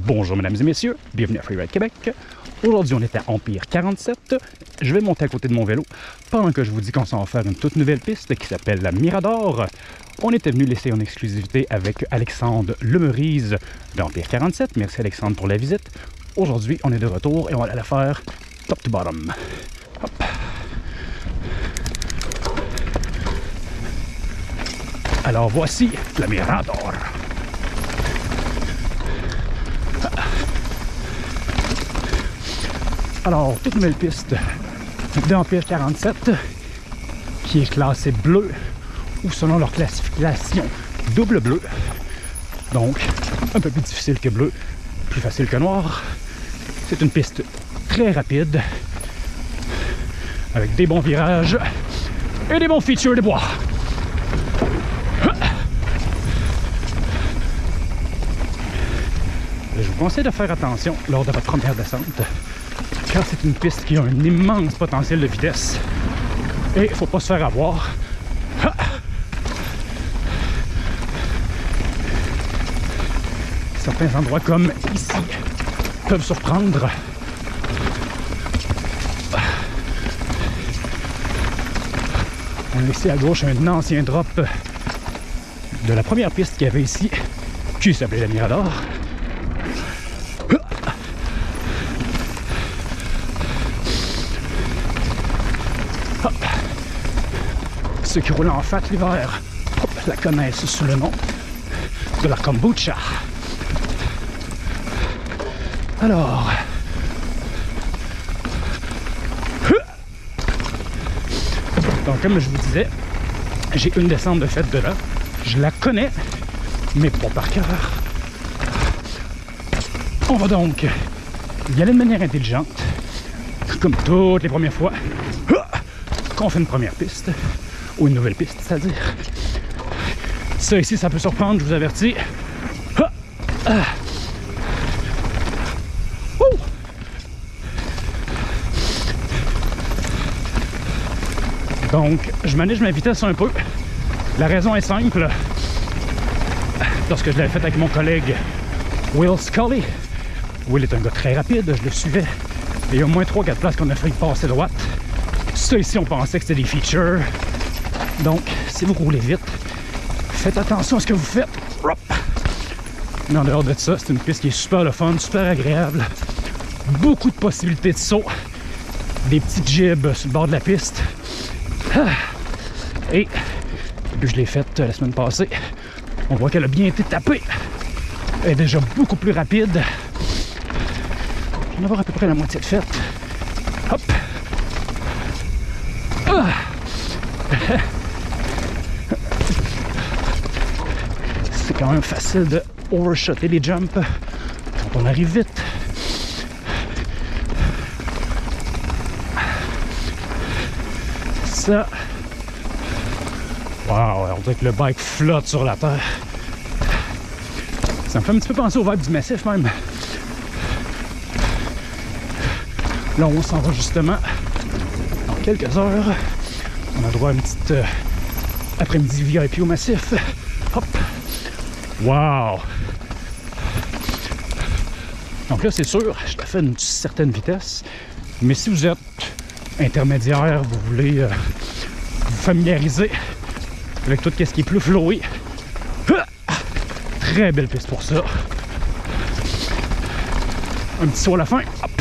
Bonjour mesdames et messieurs, bienvenue à Freeride Québec. Aujourd'hui on est à Empire 47. Je vais monter à côté de mon vélo pendant que je vous dis qu'on s'en va faire une toute nouvelle piste qui s'appelle la Mirador. On était venu l'essayer en exclusivité avec Alexandre Lemerise d'Empire 47. Merci Alexandre pour la visite. Aujourd'hui on est de retour et on va aller la faire top to bottom. Hop. Alors voici la Mirador. Alors, toute nouvelle piste d'Empire 47 qui est classée bleu ou selon leur classification double bleu. Donc, un peu plus difficile que bleu, plus facile que noir. C'est une piste très rapide avec des bons virages et des bons features de bois. Je vous conseille de faire attention lors de votre première descente, car c'est une piste qui a un immense potentiel de vitesse et il ne faut pas se faire avoir. Certains endroits comme ici peuvent surprendre. On a ici à gauche un ancien drop de la première piste qu'il y avait ici qui s'appelait la Mirador. Ceux qui roulent en fat l'hiver la connaissent sous le nom de la kombucha. Alors, donc comme je vous disais, j'ai une descente de fait de là. Je la connais, mais pas par cœur. On va donc y aller de manière intelligente, comme toutes les premières fois qu'on fait une première piste. Ou une nouvelle piste, c'est-à-dire. Ça ici, ça peut surprendre, je vous avertis. Donc, je manège ma vitesse un peu. La raison est simple. Lorsque je l'avais fait avec mon collègue Will Scully, Will est un gars très rapide, je le suivais. Et il y a au moins 3-4 places qu'on a failli passer droite. Ça ici, on pensait que c'était des features. Donc, si vous roulez vite, faites attention à ce que vous faites. Mais en dehors de ça, c'est une piste qui est super le fun, super agréable. Beaucoup de possibilités de saut. Des petits jibs sur le bord de la piste. Et depuis que je l'ai faite la semaine passée, on voit qu'elle a bien été tapée. Elle est déjà beaucoup plus rapide. Je vais en avoir à peu près la moitié de faite. Hop! C'est quand même facile de overshotter les jumps quand on arrive vite. Ça. Wow, on dirait que le bike flotte sur la terre. Ça me fait un petit peu penser au vibe du massif même. Là, on s'en va justement dans quelques heures. On a droit à une petite après-midi VIP au massif. Hop! Wow! Donc là, c'est sûr, je te fais une certaine vitesse. Mais si vous êtes intermédiaire, vous voulez vous familiariser avec tout ce qui est plus flowy, très belle piste pour ça. Un petit saut à la fin. Hop!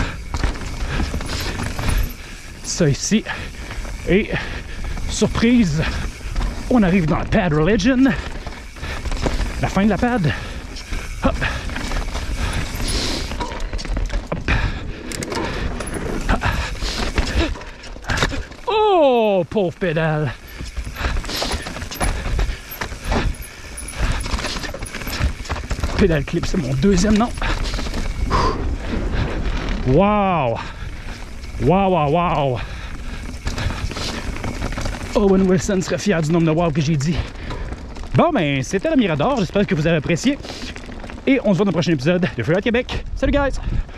Ça ici. Et surprise, on arrive dans la Pad Religion. La fin de la pad. Hop. Hop. Oh, pauvre pédale. Pédale clip, c'est mon deuxième nom. Wow. Wow, wow, wow. Owen Wilson serait fier du nombre de wow que j'ai dit. Bon, ben, c'était la Mirador. J'espère que vous avez apprécié. Et on se voit dans le prochain épisode de Freeride Québec. Salut, guys!